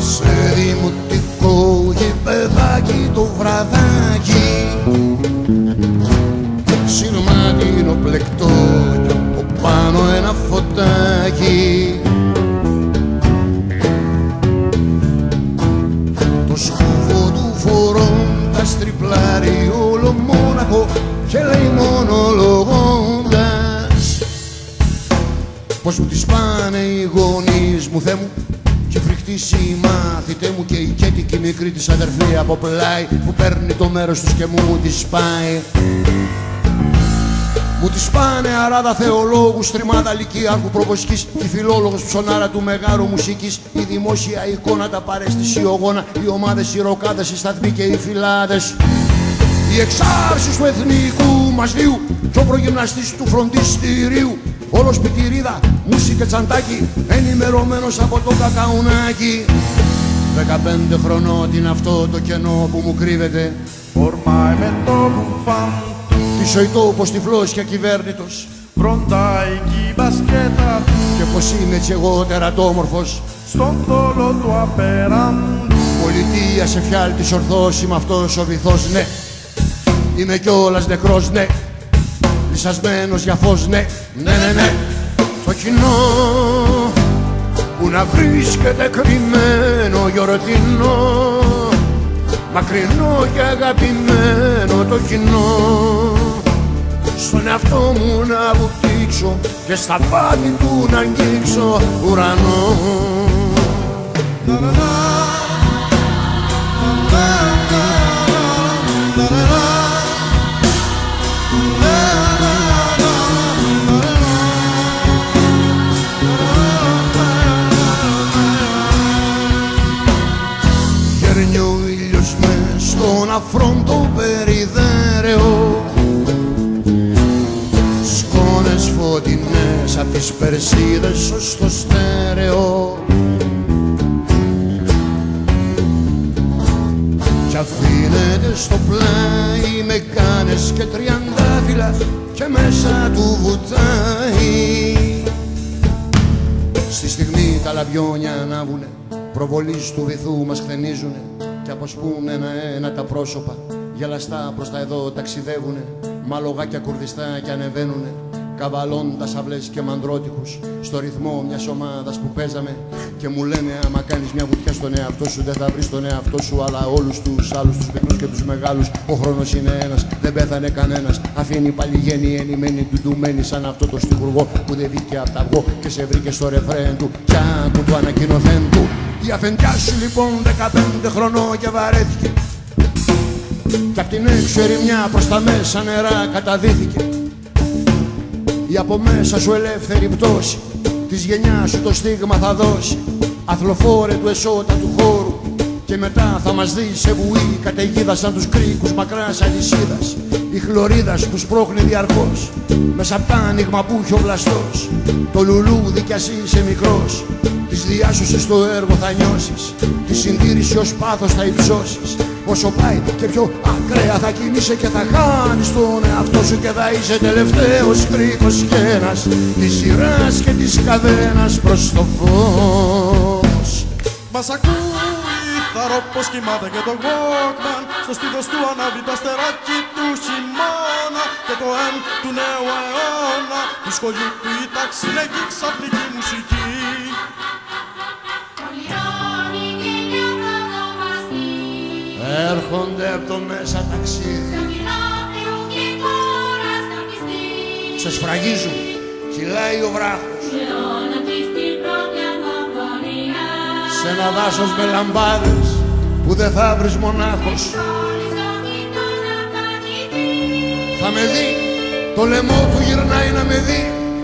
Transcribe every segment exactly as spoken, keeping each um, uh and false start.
Σε δημοτικό γηπεδάκι το βραδάκι, σειρματίνο πλεκτό κι από πάνω ένα φωτάκι. Το σκούφο του φορώντας τριπλάρει όλο μόναχο και λέει μονολογώντας πως μου τις πάνε οι γονείς μου, Θεέ μου, και φρικτήσει η μάθητε μου και η κέτικη μικρή της αδερφή από πλάι που παίρνει το μέρος τους και μου τις πάει. Μου τις πάνε αράδα θεολόγους, τριμάδα λυκειάρχου προβοσκής, η φιλόλογος ψωνάρα του μεγάρου μουσικής, η δημόσια εικόνα, τα παρέστηση ογόνα, οι ομάδες, οι ροκάδες, οι σταθμοί και οι φυλάδες, οι εξάρσεις του εθνικού μας βίου κι ο προγυμναστής του φροντιστηρίου, όλο σπιτηρίδα, μουσι και τσαντάκι, ενημερωμένος από το κακαουνάκι. Δεκαπέντε χρονών τι είναι αυτό το κενό που μου κρύβεται, ορμάει με το μπουφάν πίσω τόπος τυφλός και ακυβέρνητος, βροντάει κι η μπασκέτα του και πως είμαι έτσι εγώ τερατόμορφος στον τόλο του απέραντου. Πολιτεία σε φιάλτης ορθός, είμαι αυτός ο βυθός, ναι. Είμαι κιόλας νεκρός, ναι. Λυσασμένος για φως, ναι. Ναι, ναι, ναι. Το κοινό που να βρίσκεται κρυμμένο γιορτινό, μακρινό και αγαπημένο το κοινό, στον εαυτό μου να βουτήξω και στα πάθη του να αγγίξω ουρανό. Γέρνει ο ήλιος μες στον αφρόντο περιδέρεο, σκόνες φωτεινές απ' τις περσίδες ως το στέρεο, κι αφήνεται στο πλάι με κάνες και τριαντάφυλλα και μέσα του βουτάει. Στη στιγμή τα λαμπιόνια ανάβουνε, προβολής του βυθού μας χθενίζουνε κι αποσπούν ένα-ένα τα πρόσωπα, γελαστά προς τα εδώ ταξιδεύουνε, μαλογάκια κουρδιστά ανεβαίνουνε, καβαλώντας αυλές και μανδρότυχους στο ρυθμό μιας ομάδας που παίζαμε και μου λένε άμα κάνεις μια βουτιά στον εαυτό σου δεν θα βρεις τον εαυτό σου αλλά όλους τους άλλους, τους μικρούς και τους μεγάλους. Ο χρόνος είναι ένας, δεν πέθανε κανένας, αφήνει παλιγέννη ενημένη ντουντουμένη σαν αυτό το στιχουργό που δεν βγήκε απ' τα αυγό και σε βρήκε στο ρεφρέν του κι άκου του ανακοινωθέν του. Η αφεντιά σου λοιπόν δεκαπέντε χρονών και βαρέθηκε κι απ' την έξω ερημιά προς τα μέσα νερά καταδύθηκε. Η από μέσα σου ελεύθερη πτώση της γενιάς σου το στίγμα θα δώσει, αθλοφόρε του εσώτα του χώρου και μετά θα μας δει σε βουή καταιγίδα σαν τους κρίκους μακράς αλυσίδας, η χλωρίδας που σπρώχνει διαρκώς μέσα απ' τ' άνοιγμα που έχει ο βλαστός. Το λουλούδι κι ας είσαι μικρός, της διάσωσης στο έργο θα νιώσεις, τη συντήρηση ως πάθος θα υψώσεις. Όσο πάει και πιο ακραία θα κινείσαι και θα χάνεις τον εαυτό σου και θα είσαι τελευταίος κρίκος κι ένας της σειράς και της καδένας προς το φως. Μας ακούει θαρώ πως κοιμάται και το Walkman, στο στήθος του ανάβει το αστεράκι του χειμώνα και το M του νέου αιώνα, του σχολείου του η τάξη λέγει ξαφνική μουσική. Έρχονται από το μέσα ταξίδι, σε σφραγίζουν, κυλάει ο βράχος σε ένα δάσος με λαμπάδες που δεν θα βρεις μονάχος. Θα με δει, το λαιμό του γυρνάει να με δει,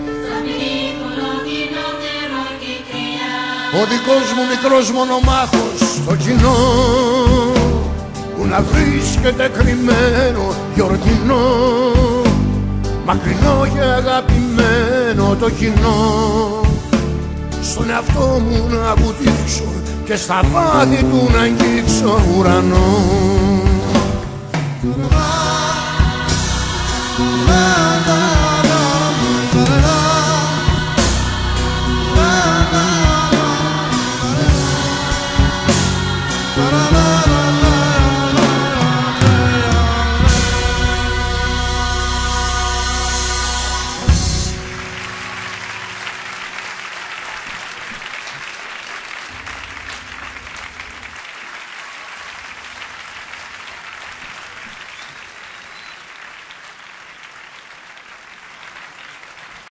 ο δικός μου μικρός μονομάχος. Το κοινό που να βρίσκεται κρυμμένο γιορτινό, μακρινό και αγαπημένο το κοινό, στον εαυτό μου να βουτήξω και στα πάθη του να αγγίξω ουρανό.